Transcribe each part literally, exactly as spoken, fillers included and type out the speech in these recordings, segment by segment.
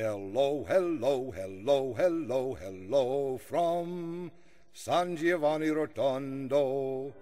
Hello, hello, hello, hello, hello from San Giovanni Rotondo.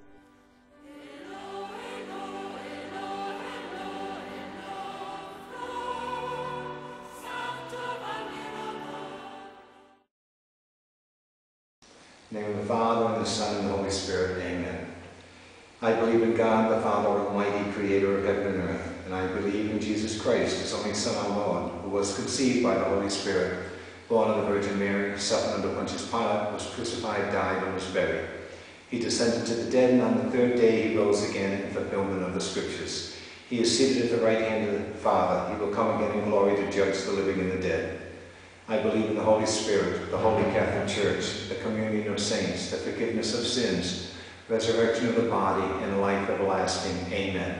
In the name of the Father, and the Son, and the Holy Spirit. Amen. I believe in God, the Father Almighty, creator of heaven and earth, and I believe in Jesus Christ, his only Son, our Lord, who was conceived by the Holy Spirit, born of the Virgin Mary, suffered under Pontius Pilate, was crucified, died, and was buried. He descended to the dead, and on the third day he rose again in fulfillment of the Scriptures. He is seated at the right hand of the Father. He will come again in glory to judge the living and the dead. I believe in the Holy Spirit, the Holy Catholic Church, the communion of saints, the forgiveness of sins, resurrection of the body, and life everlasting. Amen.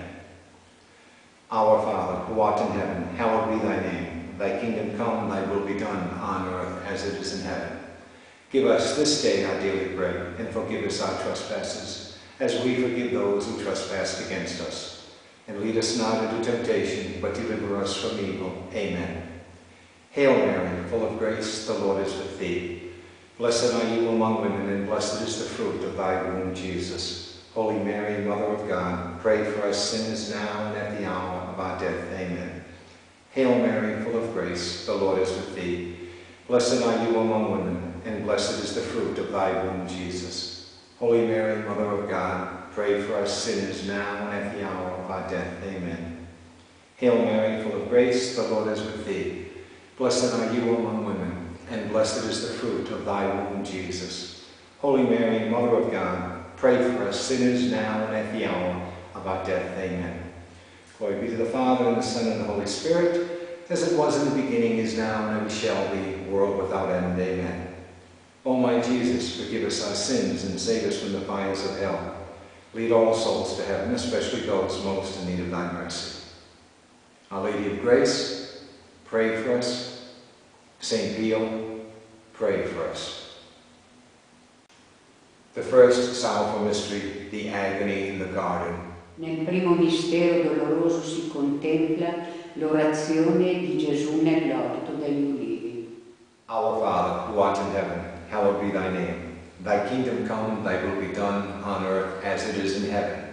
Our Father, who art in heaven, hallowed be thy name. Thy kingdom come, thy will be done, on earth as it is in heaven. Give us this day our daily bread, and forgive us our trespasses, as we forgive those who trespass against us. And lead us not into temptation, but deliver us from evil. Amen. Hail Mary, full of grace, the Lord is with thee. Blessed are you among women, and blessed is the fruit of thy womb, Jesus. Holy Mary, Mother of God, pray for us sinners now and at the hour of our death. Amen. Hail Mary, full of grace, the Lord is with thee. Blessed are you among women, and blessed is the fruit of thy womb, Jesus. Holy Mary, Mother of God, pray for us sinners now and at the hour of our death. Amen. Hail Mary, full of grace, the Lord is with thee. Blessed are you among women, and blessed is the fruit of thy womb, Jesus. Holy Mary, Mother of God, pray for us sinners now and at the hour of our death. Amen. Glory be to the Father, and the Son, and the Holy Spirit, as it was in the beginning, is now, and ever shall be, world without end. Amen. O my Jesus, forgive us our sins, and save us from the fires of hell. Lead all souls to heaven, especially those most in need of thy mercy. Our Lady of Grace, pray for us. Saint Pio, pray for us. The first sorrowful mystery, the agony in the garden. Nel primo mistero doloroso si contempla l'orazione di Gesù nell'orto degli ulivi. Our Father, who art in heaven, hallowed be thy name. Thy kingdom come, thy will be done, on earth as it is in heaven.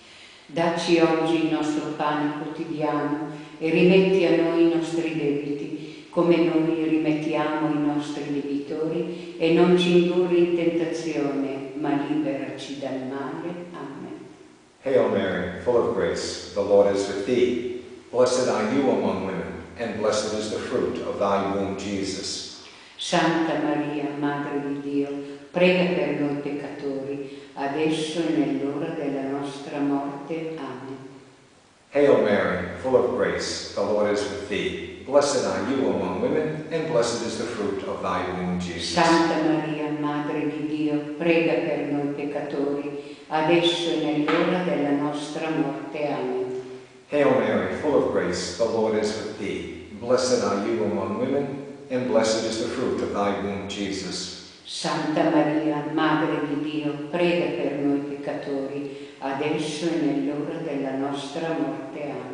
Dacci oggi il nostro pane quotidiano e rimetti a noi i nostri debiti, come noi rimettiamo i nostri debitori, e non ci indurre in tentazione, ma liberaci dal male. Amen. Hail Mary, full of grace, the Lord is with thee. Blessed are you among women, and blessed is the fruit of thy womb, Jesus. Santa Maria, Madre di Dio, prega per noi peccatori, adesso e nell'ora della nostra morte. Amen. Hail Mary, full of grace, the Lord is with thee. Blessed are you among women, and blessed is the fruit of thy womb, Jesus. Santa Maria, Madre di Dio, prega per noi peccatori, adesso e nell'ora della nostra morte. Amen. Hail Mary, full of grace, the Lord is with thee. Blessed are you among women, and blessed is the fruit of thy womb, Jesus. Santa Maria, Madre di Dio, prega per noi peccatori, adesso e nell'ora della nostra morte. Amen.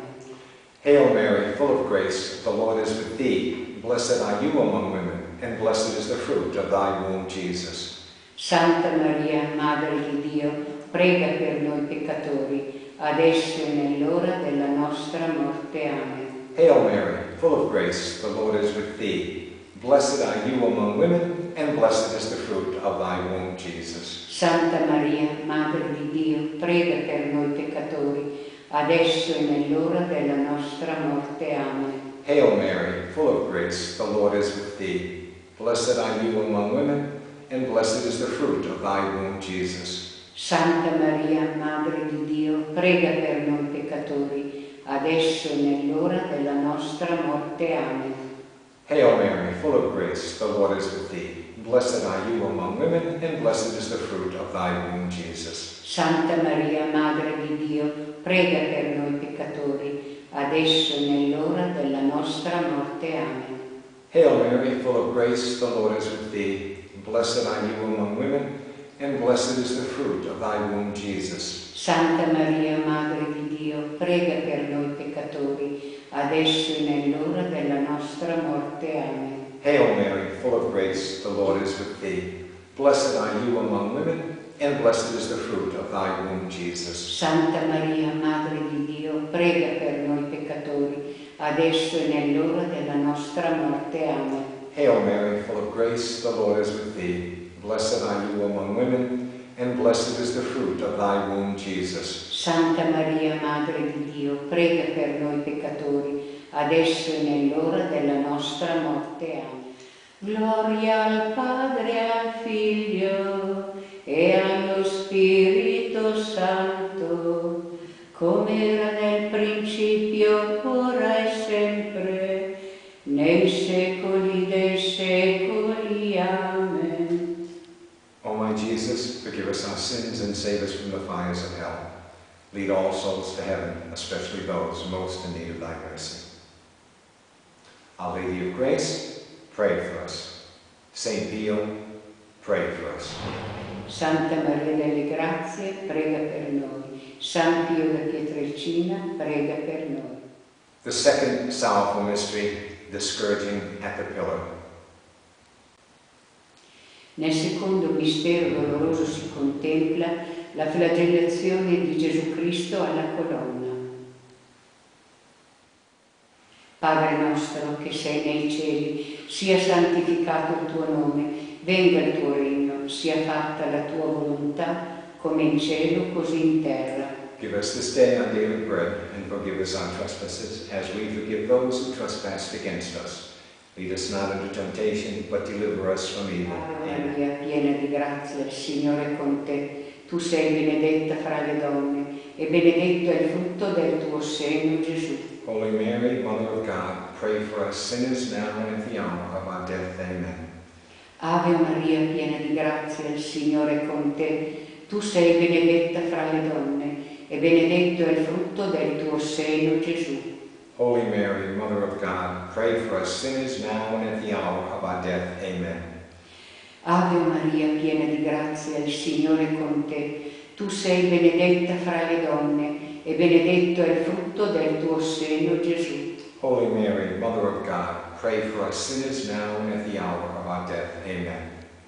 Hail Mary, full of grace, the Lord is with thee. Blessed are you among women, and blessed is the fruit of thy womb, Jesus. Santa Maria, Madre di Dio, prega per noi peccatori, adesso e nell'ora della nostra morte. Amen. Hail Mary, full of grace, the Lord is with thee. Blessed are you among women, and blessed is the fruit of thy womb, Jesus. Santa Maria, Madre di Dio, prega per noi peccatori, adesso e nell'ora della nostra morte. Amen. Hail Mary, full of grace, the Lord is with thee. Blessed are you among women, and blessed is the fruit of thy womb, Jesus. Santa Maria, Madre di Dio, prega per noi peccatori, adesso e nell'ora della nostra morte. Amen. Hail Mary, full of grace, the Lord is with thee. Blessed are you among women, and blessed is the fruit of thy womb, Jesus. Santa Maria, Madre di Dio, prega per noi peccatori, adesso e nell'ora della nostra morte. Amen. Hail Mary, full of grace, the Lord is with thee. Blessed are you among women, and blessed is the fruit of thy womb, Jesus. Santa Maria, Madre di Dio, prega per noi peccatori, adesso e nell'ora della nostra morte. Amen. Hail Mary, full of grace, the Lord is with thee. Blessed are you among women, and blessed is the fruit of thy womb, Jesus. Santa Maria, Madre di Dio, prega per noi peccatori, adesso e nell'ora della nostra morte. Amen. Hail Mary, full of grace, the Lord is with thee. Blessed are you among women, and blessed is the fruit of thy womb, Jesus. Santa Maria, Madre di Dio, prega per noi peccatori, adesso e nell'ora della nostra morte. Amen. Gloria al Padre, al Figlio e allo Spirito Santo, come era nel principio, ora e sempre, nei secoli dei secoli. Amen. O my Jesus, forgive us our sins and save us from the fires of hell. Lead all souls to heaven, especially those most in need of thy mercy. Our Lady of Grace, pray for us. Saint Pio, pray for us. Santa Maria delle Grazie, prega per noi. San Pio da Pietrelcina, prega per noi. The second sorrowful mystery, the scourging at the pillar. Nel secondo mistero doloroso si contempla la flagellazione di Gesù Cristo alla colonna. Padre nostro che sei nei cieli, sia santificato il tuo nome, venga il tuo regno, sia fatta la tua volontà, come in cielo così in terra. Give us this day our daily bread, and forgive us our trespasses, as we forgive those who trespass against us. Lead us not into temptation, but deliver us from evil. Ave Maria, piena di grazia, il Signore è con te. Tu sei benedetta fra le donne, e benedetto è il frutto del tuo seno, Gesù. Holy Mary, Mother of God, pray for us sinners now and at the hour of our death. Amen. Ave Maria, piena di grazia, il Signore è con te. Tu sei benedetta fra le donne, e benedetto è il frutto del tuo seno, Gesù. Holy Mary, Mother of God, pray for us sinners now and at the hour of our death. Amen. Ave Maria, piena di grazia, il Signore è con te. Tu sei benedetta fra le donne, e benedetto è il frutto del tuo seno, Gesù. Holy Mary, Mother of God, pray for us sinners now and at the hour of our death. Amen.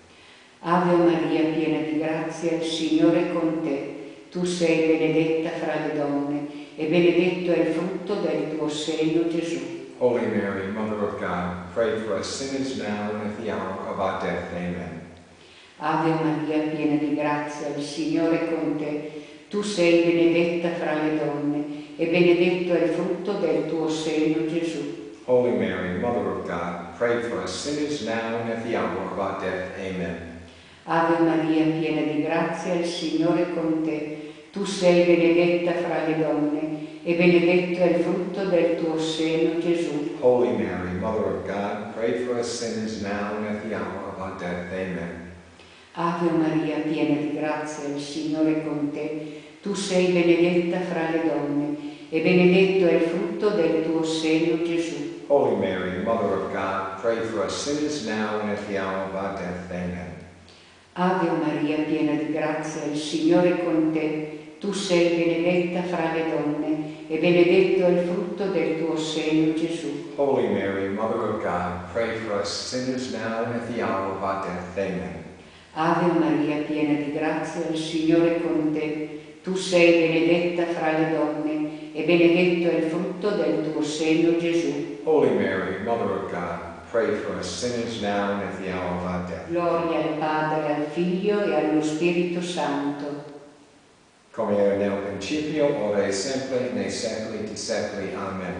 Ave Maria, piena di grazia, il Signore è con te. Tu sei benedetta fra le donne, e benedetto è il frutto del tuo seno, Gesù. Holy Mary, Mother of God, pray for us sinners now and at the hour of our death. Amen. Ave Maria, piena di grazia, il Signore è con te. Tu sei benedetta fra le donne, e benedetto è il frutto del tuo seno, Gesù. Holy Mary, Mother of God, pray for us sinners now and at the hour of our death. Amen. Ave Maria, piena di grazia, il Signore è con te. Tu sei benedetta fra le donne, e benedetto è il frutto del tuo seno, Gesù. Holy Mary, Mother of God, pray for us sinners now and at the hour of our death. Amen. Ave Maria, piena di grazia, il Signore è con te. Tu sei benedetta fra le donne, e benedetto è il frutto del tuo seno, Gesù. Holy Mary, Mother of God, pray for us sinners now and at the hour of our death. Amen. Ave Maria, piena di grazia, il Signore è con te. Tu sei benedetta fra le donne, e benedetto è il frutto del tuo seno, Gesù. Holy Mary, Mother of God, pray for us sinners now and at the hour of our death. Amen. Ave Maria, piena di grazia, il Signore è con te. Tu sei benedetta fra le donne, e benedetto è il frutto del tuo seno, Gesù. Holy Mary, Mother of God, pray for us sinners now and at the hour of our death. Gloria al Padre, al Figlio e allo Spirito Santo. Come era nel principio, ora e sempre, nei secoli di secoli. Amen.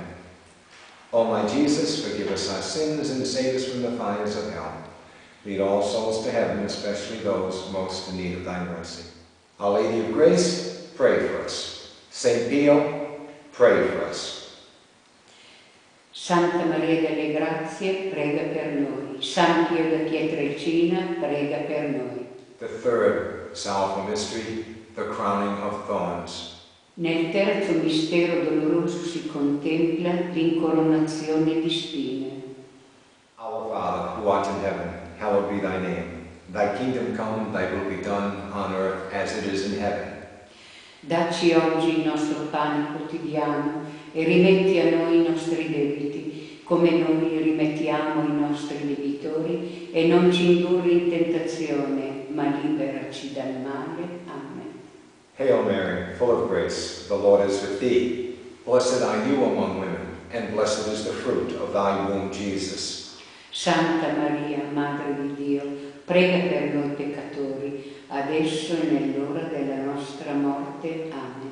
O my Jesus, forgive us our sins and save us from the fires of hell. Lead all souls to heaven, especially those most in need of thy mercy. Our Lady of Grace, pray for us. Saint Pio, pray for us. Santa Maria delle Grazie, prega per noi. San Pio da Pietrelcina, prega per noi. The third sorrowful mystery, the crowning of thorns. Nel terzo mistero doloroso si contempla l'incoronazione di spine. Our Father, who art in heaven, hallowed be thy name. Thy kingdom come, thy will be done on earth as it is in heaven. Dacci oggi il nostro pane quotidiano e rimetti a noi i nostri debiti, come noi rimettiamo i nostri debitori, e non ci indurre in tentazione, ma liberaci dal male. Amen. Hail Mary, full of grace, the Lord is with thee. Blessed are you among women, and blessed is the fruit of thy womb, Jesus. Santa Maria, Madre di Dio, prega per noi peccatori, adesso e nell'ora della nostra morte. Amen.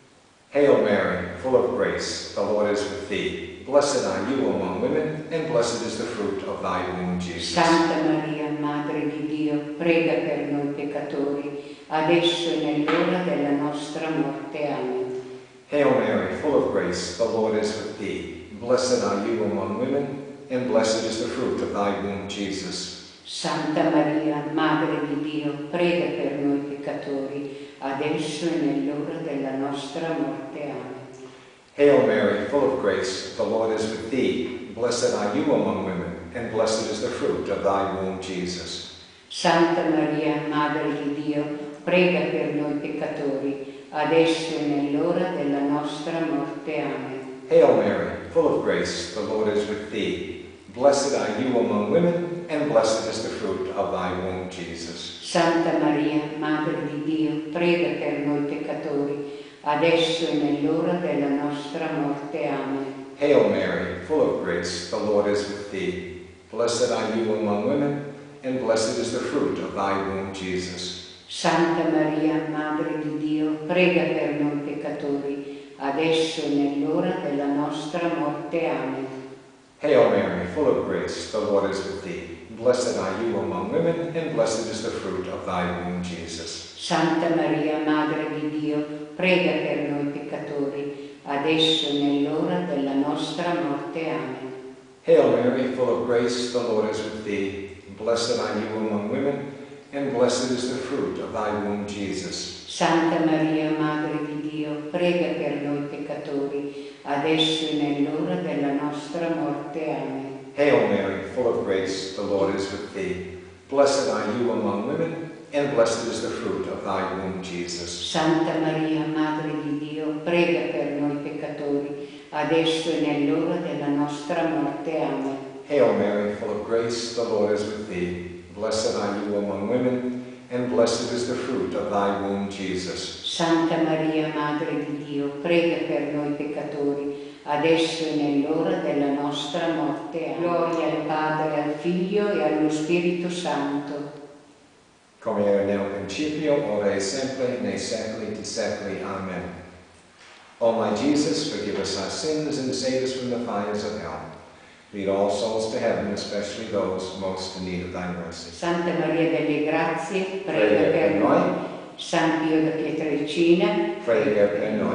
Hail Mary, full of grace, the Lord is with thee. Blessed are you among women, and blessed is the fruit of thy womb, Jesus. Santa Maria, Madre di Dio, prega per noi peccatori, adesso e nell'ora della nostra morte. Amen. Hail Mary, full of grace, the Lord is with thee. Blessed are you among women, and blessed is the fruit of thy womb, Jesus. Santa Maria, Madre di Dio, prega per noi peccatori, adesso e nell'ora della nostra morte. Amen. Hail Mary, full of grace, the Lord is with thee. Blessed are you among women, and blessed is the fruit of thy womb, Jesus. Santa Maria, Madre di Dio, prega per noi peccatori, adesso e nell'ora della nostra morte. Amen. Hail Mary, full of grace, the Lord is with thee. Blessed are you among women, and blessed is the fruit of thy womb, Jesus. Santa Maria, Madre di Dio, prega per noi peccatori, adesso e nell'ora della nostra morte. Amen. Hail Mary, full of grace, the Lord is with thee. Blessed are you among women, and blessed is the fruit of thy womb, Jesus. Santa Maria, Madre di Dio, prega per noi peccatori, adesso e nell'ora della nostra morte. Amen. Hail Mary, full of grace, the Lord is with thee. Blessed are you among women, and blessed is the fruit of thy womb, Jesus. Santa Maria, Madre di Dio, prega per noi peccatori, adesso e nell'ora della nostra morte. Amen. Hail Mary, full of grace, the Lord is with thee. Blessed are you among women, and blessed is the fruit of thy womb, Jesus. Santa Maria, Madre di Dio, prega per noi peccatori, adesso e nell'ora della nostra morte. Amen. Hail Mary, full of grace, the Lord is with thee. Blessed are you among women, and blessed is the fruit of thy womb, Jesus. Santa Maria, Madre di Dio, prega per noi peccatori, adesso e nell'ora della nostra morte. Amen. Hail Mary, full of grace, the Lord is with thee. Blessed are you among women, and blessed is the fruit of thy womb, Jesus. Santa Maria, Madre di Dio, prega per noi peccatori, adesso e nell'ora della nostra morte. Amen. Gloria al Padre, al Figlio e allo Spirito Santo. Come era nel principio, ora e sempre, nei secoli di secoli. Amen. O my Jesus, forgive us our sins and save us from the fires of hell. Lead all souls to heaven, especially those most in need of thy mercy. Santa Maria delle Grazie, prega, prega per noi. noi. San Pio da Pietrelcina, prega per noi.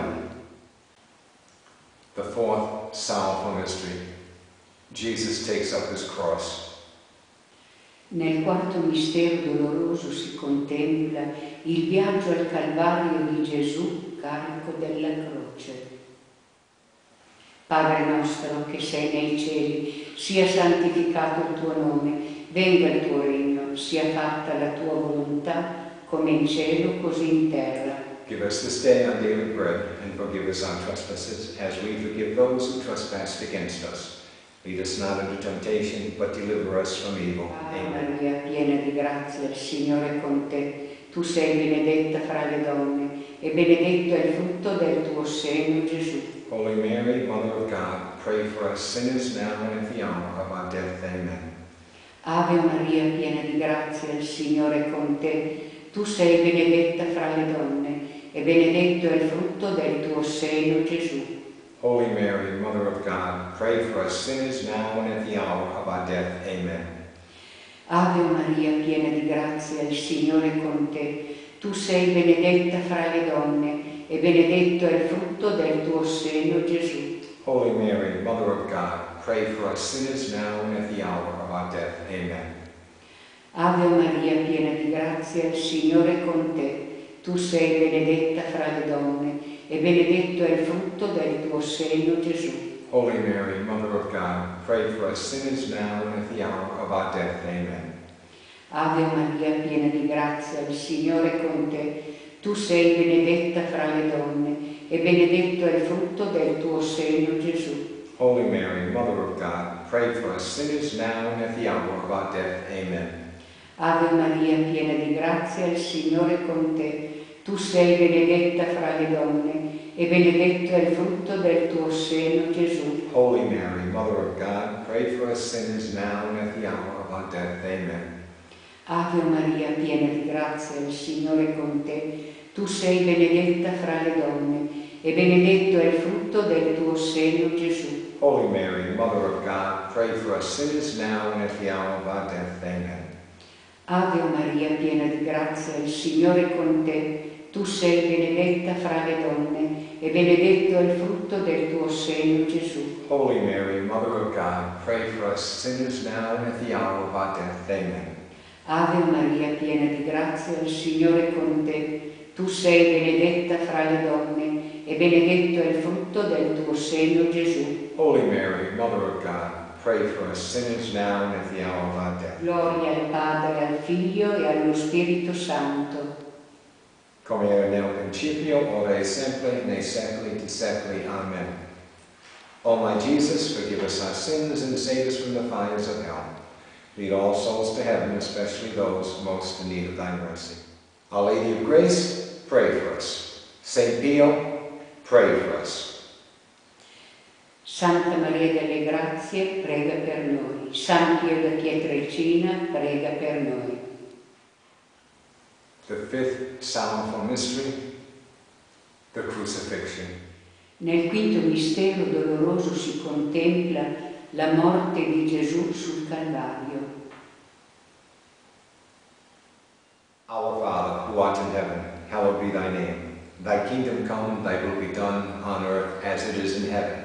The fourth sorrowful mystery. Jesus takes up his cross. Nel quarto mistero doloroso si contempla il viaggio al Calvario di Gesù carico della croce. Padre nostro che sei nei cieli, sia santificato il tuo nome, venga il tuo regno, sia fatta la tua volontà, come in cielo così in terra. Give us this day our daily bread, and forgive us our trespasses, as we forgive those who trespass against us. Lead us not into temptation, but deliver us from evil. Amen. Maria, piena di grazia, il Signore è con te. Tu sei benedetta fra le donne, e benedetto è il frutto del tuo seno, Gesù. Holy Mary, Mother of God, pray for us sinners now and at the hour of our death. Amen. Ave Maria, piena di grazia, il Signore è con te. Tu sei benedetta fra le donne, e benedetto è il frutto del tuo seno, Gesù. Holy Mary, Mother of God, pray for us sinners now and at the hour of our death. Amen. Ave Maria, piena di grazia, il Signore è con te. Tu sei benedetta fra le donne, e benedetto è il frutto del tuo seno, Gesù. Holy Mary, Mother of God, pray for us sinners now and at the hour of our death. Amen. Ave Maria, piena di grazia, il Signore è con te. Tu sei benedetta fra le donne, e benedetto è il frutto del tuo seno, Gesù. Holy Mary, Mother of God, pray for us sinners now and at the hour of our death. Amen. Ave Maria, piena di grazia, il Signore è con te. Tu sei benedetta fra le donne, e benedetto è il frutto del tuo seno, Gesù. Holy Mary, Mother of God, pray for us sinners now and at the hour of our death. Amen. Ave Maria, piena di grazia, il Signore è con te. Tu sei benedetta fra le donne e benedetto è il frutto del tuo seno, Gesù. Holy Mary, Mother of God, pray for us sinners now and at the hour of our death. Amen. Ave Maria, piena di grazia, il Signore è con te. Tu sei benedetta fra le donne e benedetto è il frutto del tuo seno, Gesù. Holy Mary, Mother of God, pray for us sinners now and at the hour of our death. Amen. Ave Maria, piena di grazia, il Signore è con te. Tu sei benedetta fra le donne e benedetto è il frutto del tuo seno, Gesù. Holy Mary, Mother of God, pray for us sinners now and at the hour of our death. Amen. Ave Maria, piena di grazia, il Signore è con te. Tu sei benedetta fra le donne e benedetto è il frutto del tuo seno, Gesù. Holy Mary, Mother of God, pray for us sinners now and at the hour of our death. Gloria al Padre, al Figlio e allo Spirito Santo. Come era nel principio, ora e sempre, nei secoli di secoli. Amen. O my Jesus, forgive us our sins and save us from the fires of hell. Lead all souls to heaven, especially those most in need of thy mercy. Our Lady of Grace, pray for us. Saint Pio, pray for us. Santa Maria delle Grazie, prega per noi. San Pio da Pietrelcina, prega per noi. The fifth sorrowful mystery, the crucifixion. Nel quinto mistero doloroso si contempla la morte di Gesù sul Calvario. Our Father, who art in heaven, hallowed be thy name. Thy kingdom come, thy will be done on earth as it is in heaven.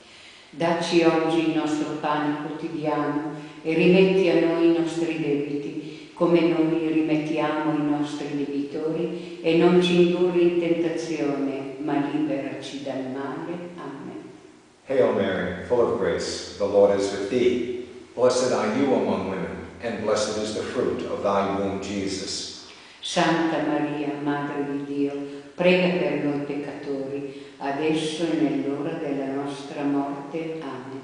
Dacci oggi il nostro pane quotidiano e rimetti a noi i nostri debiti, come noi rimettiamo i nostri debitori, e non ci indurre in tentazione, ma liberaci dal male. Amen. Hail Mary, full of grace, the Lord is with thee. Blessed are you among women, and blessed is the fruit of thy womb, Jesus. Santa Maria, Madre di Dio, prega per noi peccatori, adesso e nell'ora della nostra morte. Amen.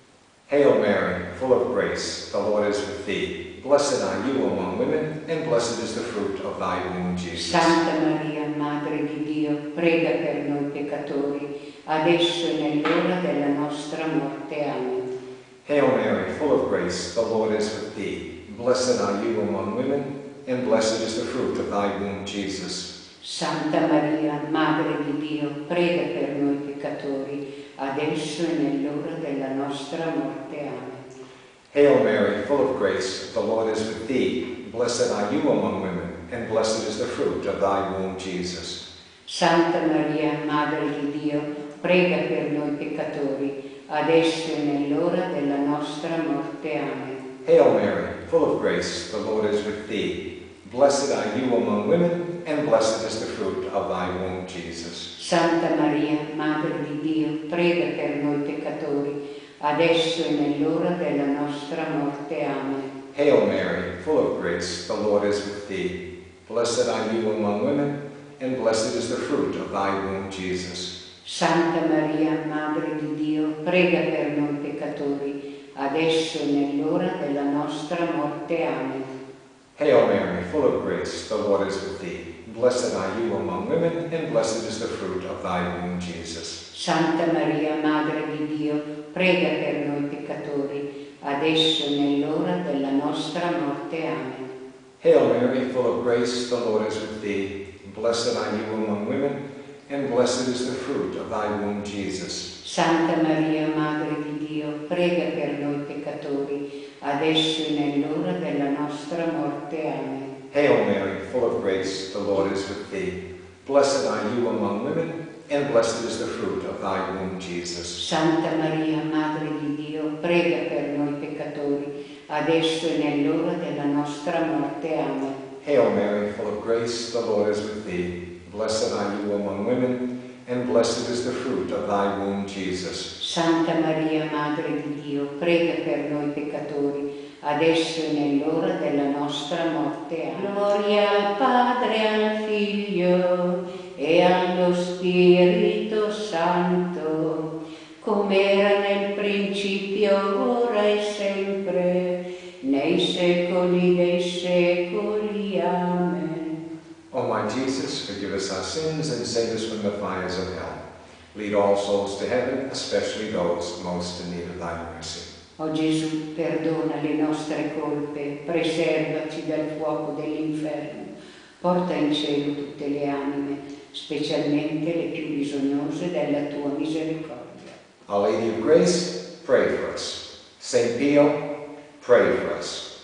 Hail Mary, full of grace, the Lord is with thee. Blessed are you among women, and blessed is the fruit of thy womb, Jesus. Santa Maria, Madre di Dio, prega per noi peccatori, adesso e nell'ora della nostra morte. Amen. Hail Mary, full of grace, the Lord is with thee. Blessed are you among women, and blessed is the fruit of thy womb, Jesus. Santa Maria, Madre di Dio, prega per noi peccatori, adesso e nell'ora della nostra morte. Amen. Hail Mary, full of grace, the Lord is with thee. Blessed are you among women, and blessed is the fruit of thy womb, Jesus. Santa Maria, Madre di Dio, prega per noi peccatori, adesso e nell'ora della nostra morte. Amen. Hail Mary, full of grace, the Lord is with thee. Blessed are you among women, and blessed is the fruit of thy womb, Jesus. Santa Maria, Madre di Dio, prega per noi peccatori, adesso e nell'ora della nostra morte. Amen. Hail Mary, full of grace, the Lord is with thee. Blessed are you among women, and blessed is the fruit of thy womb, Jesus. Santa Maria, Madre di Dio, prega per noi peccatori, adesso e nell'ora della nostra morte. Amen. Hail Mary, full of grace, the Lord is with thee. Blessed are you among women, and blessed is the fruit of thy womb, Jesus. Santa Maria, Madre di Dio, prega per noi peccatori, adesso e nell'ora della nostra morte. Amen. Hail Mary, full of grace, the Lord is with thee. Blessed are you among women, and blessed is the fruit of thy womb, Jesus. Santa Maria, Madre di Dio, prega per noi peccatori, adesso e nell'ora della nostra morte. Amen. Hail Mary, full of grace, the Lord is with thee. Blessed are you among women, and blessed is the fruit of thy womb, Jesus. Santa Maria, Madre di Dio, prega per noi peccatori, adesso e nell'ora della nostra morte. Amen. Hail Mary, full of grace, the Lord is with thee. Blessed are you among women, and blessed is the fruit of thy womb, Jesus. Santa Maria, Madre di Dio, prega per noi peccatori, adesso e nell'ora della nostra morte. Amen. Gloria al Padre, al Figlio e allo Spirito Santo, come era nel principio, ora e sempre, nei secoli dei secoli. Amen. O my Jesus, forgive us our sins and save us from the fires of hell. Lead all souls to heaven, especially those most in need of thy mercy. O Gesù, perdona le nostre colpe, preservaci dal fuoco dell'inferno, porta in cielo tutte le anime, specialmente le più bisognose della tua misericordia. Our Lady of Grace, pray for us. Saint Pio, pray for us.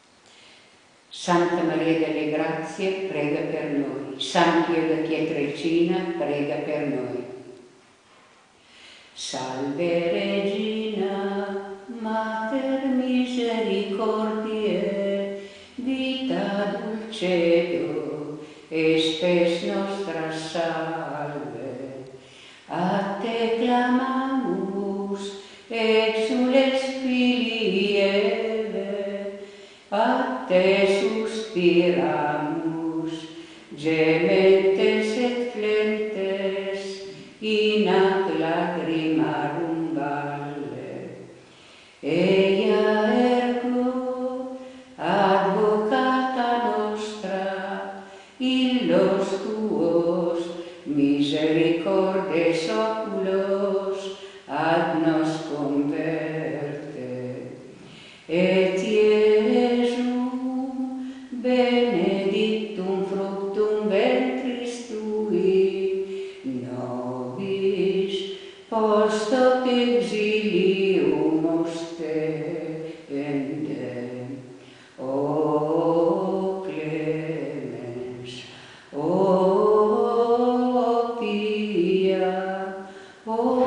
Santa Maria delle Grazie, prega per noi. San Pio da Pietrelcina, prega per noi. Salve Regina, Mater misericordiae, vita dulcedo, e spes nostra salve. A te clamamus, exules filii Eve, a te suspiramus, gementes et flentes, in ac lacrimarum valle. Eia ergo, advocata nostra, illos tuos misericordes oculos ad nos converte. Et Iesum, benedictum fructum ventris tui, nobis post hoc exilium ostendem. O clemens, o pia, o,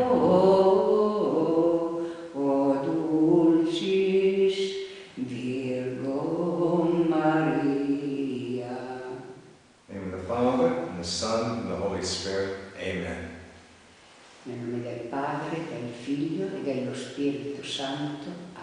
o dulcis Virgo Maria. In the name of the Father, and the Son, and the Holy Spirit. Amen. Nel nome del Padre, del Figlio e dello Spirito Santo.